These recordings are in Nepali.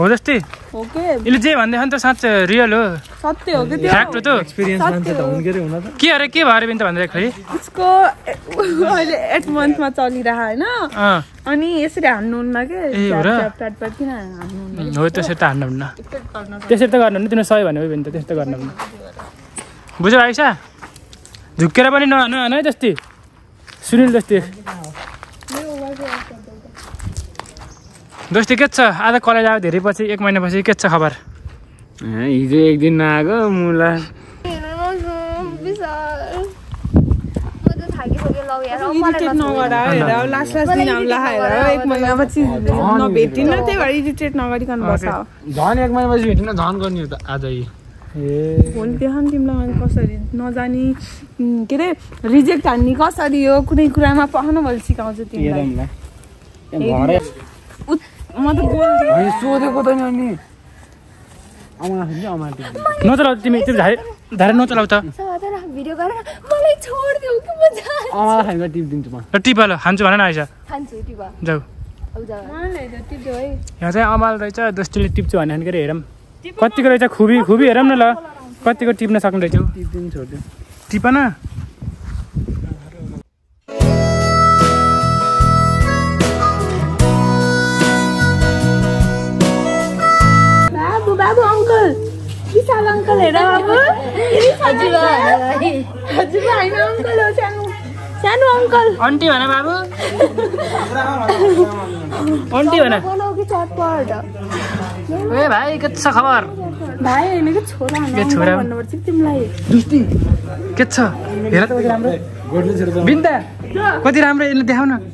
हो जस्तै हो के यसले जे भन्दै छ नि त साँच्चै रियल हो सत्य हो के त्यो फ्याक्ट हो त एक्सपिरियन्स मान्छे त हुन के हुन त के अरे के भएर बिन्त भन्दै खै उसको अहिले 8 मन्थमा चलिरहा हैन अनि यसरी हान्नु हुन्न के ट्याट किन हान्नु हो त्यसरी त हान्नु हुन्न त्यसरी त गर्नु हुन्न तिम्रो सही भन्यो बिन्त त्यस्तो गर्नु हुन्न बुझ्यौ आइसा झुक्केर पनि नहान है जस्तै सुनिल जस्तै दोस्ती के छ आज कलेज आयो धेरै पछि 1 महिनापछि के छ खबर हिजो एक दिन नआएको मुला इरिटेट नगर हेर लास्ट दिन हामीलाई हेर 1 महिनापछि नभेटिन त्यही भएर इरिटेट नगरिकन बस झन् 1 महिनापछि भेटिन झन् गर्ने हो त आज ए भोलि देख न तिमीलाई कसरी नजानी के रे रिजेक्ट हान्ने कसरी हो कुनै कुरामा पहन भल सिकाउँछु तिमीलाई म त बोल्दै सोधेको त नि अनि नचलाउ तिमी धारे नचलाउ त भिडियो गरेर मलाई छोड्देऊ कि म अमाला खाइमा टिप दिन्छु म र टिप ल खान्छु भन न आइसा खान्छु टिपा जाऊ मलाई त टिप्यो है यहाँ चाहिँ अमाल रहेछ दोस्तीले टिप्छु भने के हेरौँ कतिको रहेछ खुबी हेरौँ न ल कतिको टिप्न सक्ने रहेछ टिप दिनु छोड्दियो टिप न बाबु अंकल विशाल अंकल हेर बाबु हजुर हैन अंकल हो सानो अंकल आन्टी भन बाबु आन्टी भन बोलो कि चटपट ए भाइ के छ खबर भाइ हैन के छोरा भन्नुपर्छ तिमीलाई दुस्ती के छ हेर त कति राम्रो बिन्दा कति राम्रो यसले देखाउ न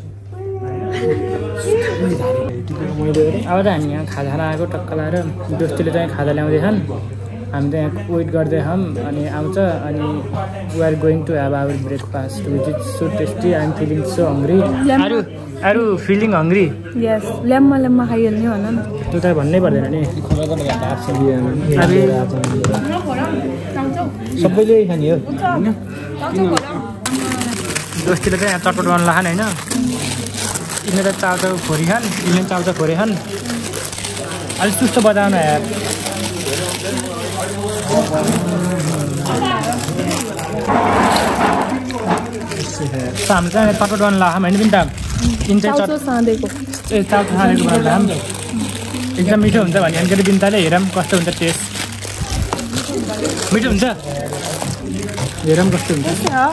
अब त हामी यहाँ खाजा खान आएको टक्क लाएर दोस्तीले चाहिँ खाजा ल्याउँदैछन् हामी त यहाँ वेट गर्दैछौँ अनि आउँछ अनि we are going to have our breakfast which is so tasty I am feeling so hungry आरु फिलिङ हङ्ग्री यस ल्याम्मा खाइहाल्ने भन न त्यो त भन्नै पर्दैन नि सबैले खाने हो दोस्तीले चाहिँ यहाँ चटपट गर्न लाखान होइन यिनीहरू त चाउचाउ खोरी खान् यिनीहरू चाउचाउ खोरी खान् अलिक सुस्त बजाउन यार हाम्रो चाहिँ चटपट गर्न लाखाम होइन बिन्ता यिन चाहिँ चाउचाउ साँधेको लाखाम एकदम मिठो हुन्छ भने अनि बिन्ताले हेरौँ कस्तो हुन्छ टेस्ट मिठो हुन्छ हेरौँ कस्तो हुन्छ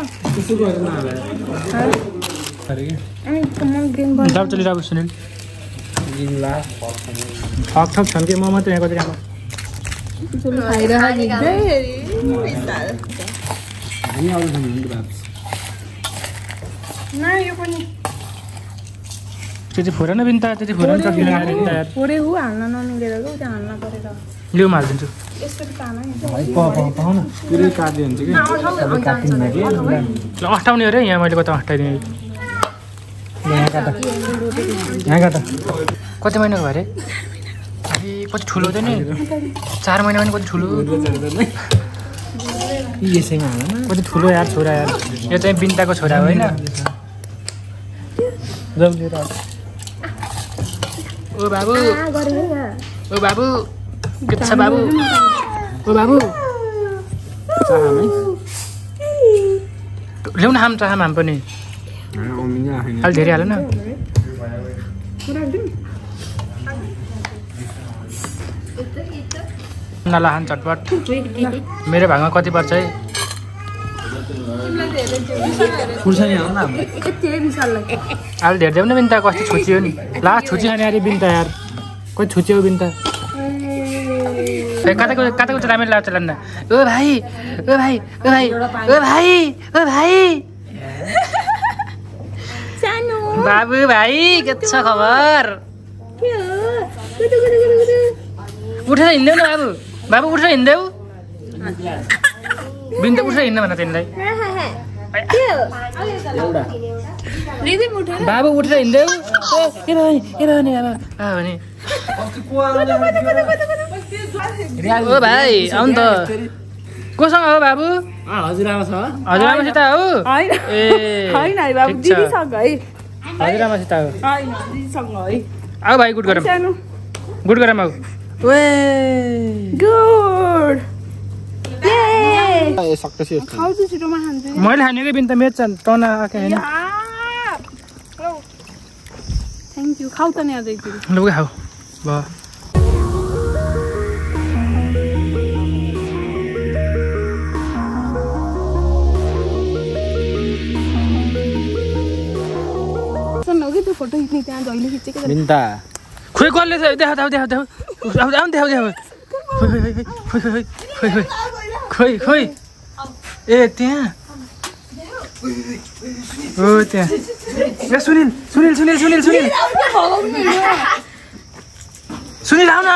दाउ चलिरहेको सुनिल ठक छन् कि म मात्रै यहाँ कति राम्रो त्यति फोर न बिन्ता त्यति फोर न लिउ हालिदिन्छु अष्टाउने अरे यहाँ मैले कता अष्टाइदिएँ कति महिनाको भयो अरे कति ठुलो हुँदैन नि 4 महिना पनि कति ठुलो कति ठुलो यार छोरा यार यो चाहिँ बिन्ताको छोरा हो होइन ओ बाबु के छ बाबु ओ बाबु ल्याउ न हाम चाहम हाम पनि अलि धेरै हाल न नलाहान चटपट मेरो भागमा कति पर्छ है अलि धेरै देऊ न बिन्ता कस्तो छुचियो नि लास्ट छुची खाने अरे बिन्ता यार कति छुच्यो बिन्ता कताको राम्ररी लाउँछ लान्न ओ भाइ बाबु भाइ के छ खबर उठेर हिँड्देऊ न बाबु उठेर हिँड्देऊ बिन्दा उठेर हिँड्न भन तिमीलाई बाबु उठेर हिँड्देऊ ओ भाइ आउनु त कोसँग हो बाबु हजुरआमासित हो हजुरआमासित हो आऊ भाइ गुड गरम आऊ गुड ए सक्सेस यो खाउँछु छिटोमा खान्छु मैले खानेकै बिन त मेच टर्न आएको होइन थ्याङ्क यू खाऊ त नि अझै एकचोटि ल खाऊ भयो सुन्नु कि त्यो फोटो खिच्ने त्यहाँ जहिले खिचेको बिन्ता खोइ कसले देखाऊ खोइ ए त्यहाँ हो त्यहाँ ए सुनिल आउन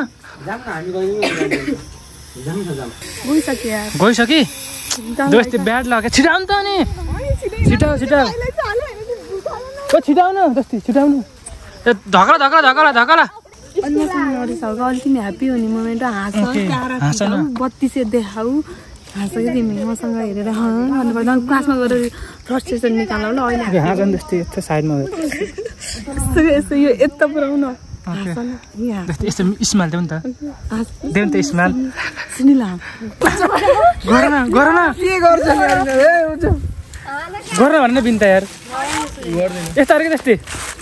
गइसके दोस्ती ब्याड लाग्यो छिटाउ नि त अनि छिटाउ छिटाउनु दोस्ती छिटाउनु ए धकला अनि मसँग अलिक तिमी ह्याप्पी हुने मोमेन्ट हाँस बत्ती देखाऊ हाँस कि तिमी मसँग हेरेर भन्नुपर्छ क्लासमा गएर फ्रस्ट्रेसन निकाल्नु ल अहिले हाँस जस्तै यस्तो साइडमा यसो यो यता पुऱ्याउनु यस्तो स्माइल देऊ नि त देऊ नि त स्माइल सुनिल गर न के गर्छ गर भन्नु बिन्ता यार यस्तो अरे जस्तै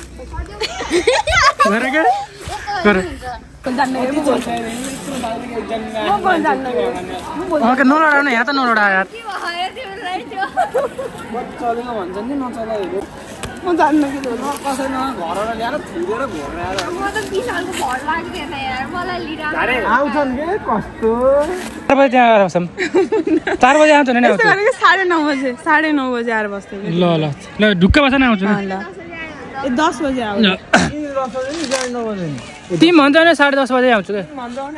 गर क्या गर नलडाउनु यहाँ त नलडा यार म जान्नु कि आउँछन् के कस्तो 4 बजे त्यहाँ आएर बस्छौँ 4 बजे आउँछ नि 9:30 बजे 9:30 बजे आएर बस्छु ल ढुक्क बस्छ न आउँछु 10 बजे आउँछ तिमी भन्छ भने 10:30 बजे आउँछु क्या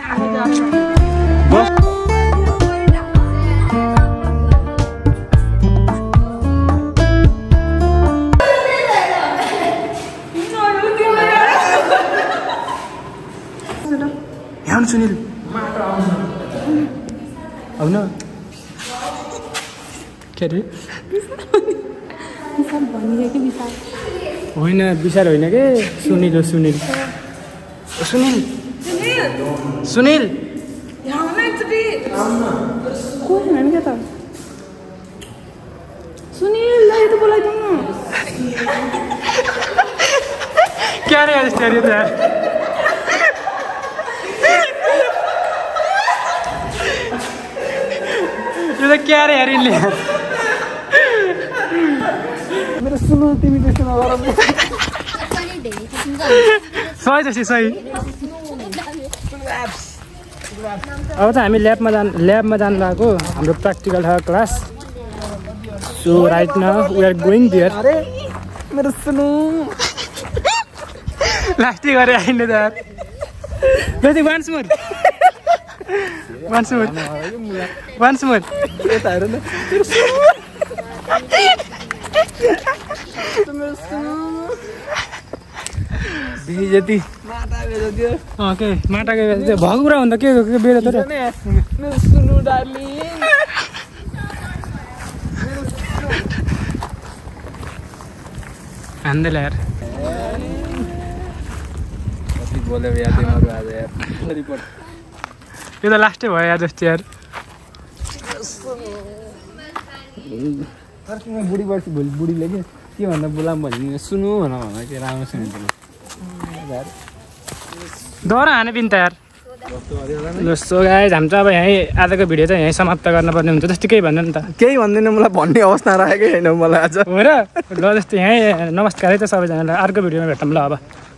आउनु सुनिल आउनु के अरे होइन विशाल होइन के सुनिल क्या रे यस्तो अरे यार यो त क्या रे यार यिनले मेरो सुनु तिमी त्यस्तो नगर सही जस्तै सही अब त हामी ल्याबमा जानु लागेको हाम्रो प्र्याक्टिकल छ class so right now we are going there अरे मेरो सुनु लास्टै गरे आइने त यार जति वान्स मोर यता हेर न मेरो सुनु बिही जति माटा बेच्यो त्यो के माटाको बेच्यो भएको कुरा भन्दा के बेच्यो त मेरो सुनु डार्लिङ हान्दैला यार कति बोल्यो यादै नगयो आज यार रिपोर्ट यो त लास्टै भयो यार जस्तो यार बुढी बढ्छु भोलि बुढीले के भन्दा बोलाम भने सुनु भन के राम्रो सुनिन्छ डर हाने बिन्ता यार जस्तो गाइस हामी चाहिँ अब यहीँ आजको भिडियो चाहिँ यहीँ समाप्त गर्नुपर्ने हुन्छ जस्तो केही भन्नु नि त केही भन्दैन मलाई भन्ने अवस्था राखेकै छैन मलाई आज हो र ल जस्तो यहीँ नमस्कारै त सबैजनालाई अर्को भिडियोमा भेटौँ ल अब